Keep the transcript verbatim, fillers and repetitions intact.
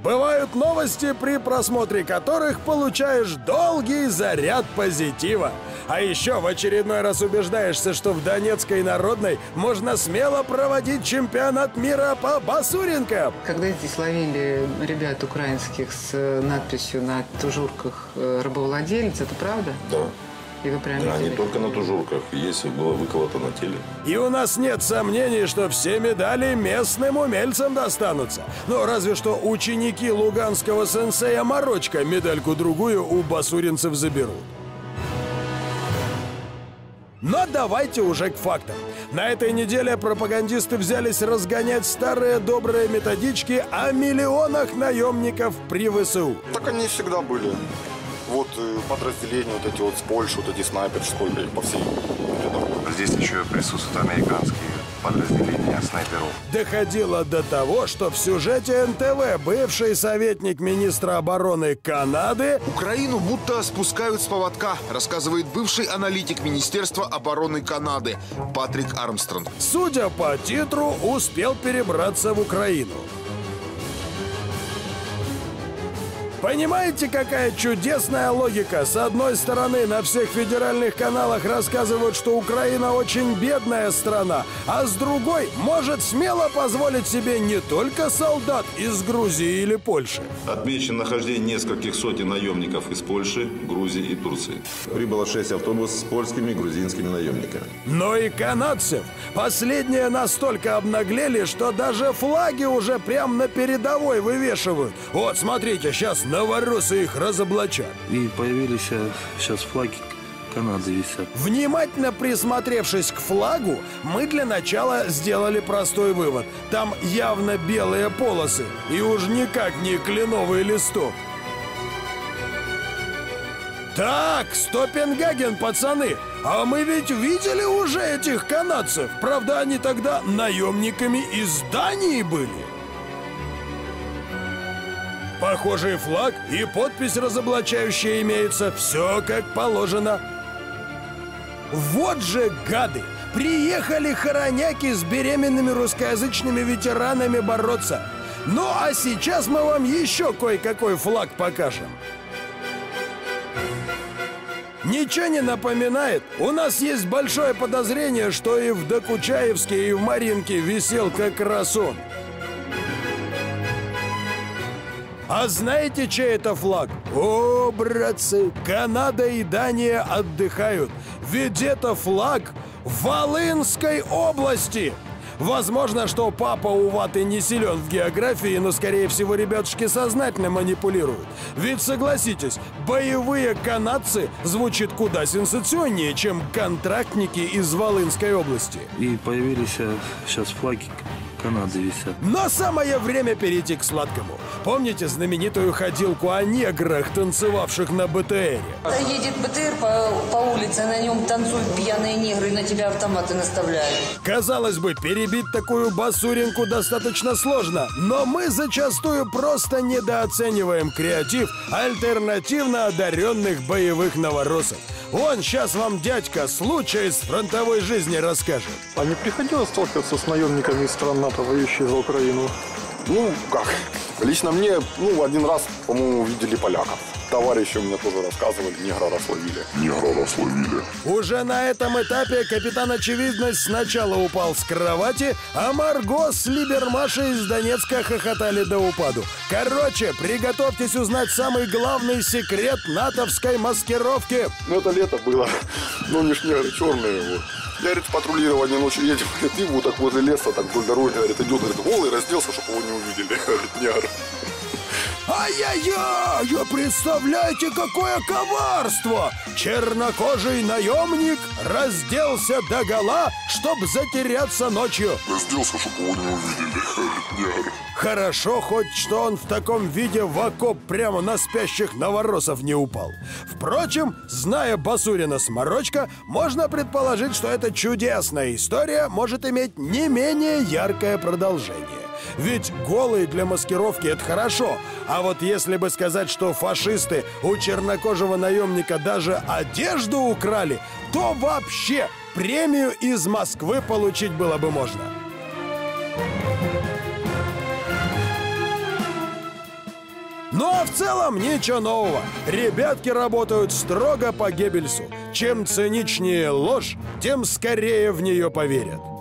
Бывают новости, при просмотре которых получаешь долгий заряд позитива. А еще в очередной раз убеждаешься, что в Донецкой Народной можно смело проводить чемпионат мира по басуренкам. Когда здесь ловили ребят украинских с надписью на тужурках «Рабовладелец», это правда? Да. И вы прям Да, видели? не только на тужурках, есть было выколото на теле. И у нас нет сомнений, что все медали местным умельцам достанутся. Ну, разве что ученики луганского сенсея Марочка медальку-другую у басуринцев заберут. Но давайте уже к фактам. На этой неделе пропагандисты взялись разгонять старые добрые методички о миллионах наемников при ВСУ. Так они всегда были. Вот подразделения вот эти вот с Польши, вот эти снайперы, сколько их по всей рядовой. Здесь еще присутствуют американские подразделения снайперов. Доходило до того, что в сюжете эн тэ вэ бывший советник министра обороны Канады... Украину будто спускают с поводка, рассказывает бывший аналитик Министерства обороны Канады Патрик Армстронг. Судя по титру, успел перебраться в Украину. Понимаете, какая чудесная логика? С одной стороны, на всех федеральных каналах рассказывают, что Украина очень бедная страна, а с другой может смело позволить себе не только солдат из Грузии или Польши. Отмечено нахождение нескольких сотен наемников из Польши, Грузии и Турции. Прибыло шесть автобусов с польскими и грузинскими наемниками. Но и канадцев. Последние настолько обнаглели, что даже флаги уже прям на передовой вывешивают. Вот, смотрите, сейчас новоросы их разоблачат. И появились сейчас флаги Канады висят. Внимательно присмотревшись к флагу, мы для начала сделали простой вывод. Там явно белые полосы, и уж никак не кленовый листок. Так, Стопенгаген, пацаны, а мы ведь видели уже этих канадцев. Правда, они тогда наемниками из Дании были. Похожий флаг и подпись разоблачающая имеется. Все как положено. Вот же гады! Приехали хороняки с беременными русскоязычными ветеранами бороться. Ну а сейчас мы вам еще кое-какой флаг покажем. Ничего не напоминает? У нас есть большое подозрение, что и в Докучаевске, и в Маринке висел как раз он. А знаете, чей это флаг? О, братцы, Канада и Дания отдыхают. Ведь это флаг Волынской области. Возможно, что папа у Ваты не силен в географии, но, скорее всего, ребятушки сознательно манипулируют. Ведь, согласитесь, боевые канадцы звучит куда сенсационнее, чем контрактники из Волынской области. И появились сейчас флаги Канады висят. Но самое время перейти к сладкому. Помните знаменитую ходилку о неграх, танцевавших на бэ тэ эре? Едет бэ тэ эр по, по улице, на нем танцуют пьяные негры, на тебя автоматы наставляют. Казалось бы, перебить такую басуринку достаточно сложно, но мы зачастую просто недооцениваем креатив альтернативно одаренных боевых новоросов. Вон, сейчас вам дядька случай из фронтовой жизни расскажет. А не приходилось сталкиваться с наемниками из стран НАТО, воюющих за Украину? Ну, как? Лично мне, ну, один раз, по-моему, видели поляков. Товарищи мне тоже рассказывали, негра расловили. Негра расловили. Уже на этом этапе капитан Очевидность сначала упал с кровати, а Марго с Либермашей из Донецка хохотали до упаду. Короче, приготовьтесь узнать самый главный секрет натовской маскировки. Ну, это лето было. Ну, не ж негры черные, вот. Я, говорит, в патрулирование ночью едем, говорит, и вот так возле леса, так вдоль дороги, говорит, идет, говорит, голый, разделся, чтобы его не увидели, говорит, негр. Ай-яй-яй! Представляете, какое коварство! Чернокожий наемник разделся догола, чтобы затеряться ночью. Разделся, чтобы его не увидели, говорит, негр. Хорошо хоть, что он в таком виде в окоп прямо на спящих новоросов не упал. Впрочем, зная Басурина Сморочка, можно предположить, что эта чудесная история может иметь не менее яркое продолжение. Ведь голый для маскировки — это хорошо. А вот если бы сказать, что фашисты у чернокожего наемника даже одежду украли, то вообще премию из Москвы получить было бы можно. Ну а в целом ничего нового. Ребятки работают строго по Геббельсу. Чем циничнее ложь, тем скорее в нее поверят.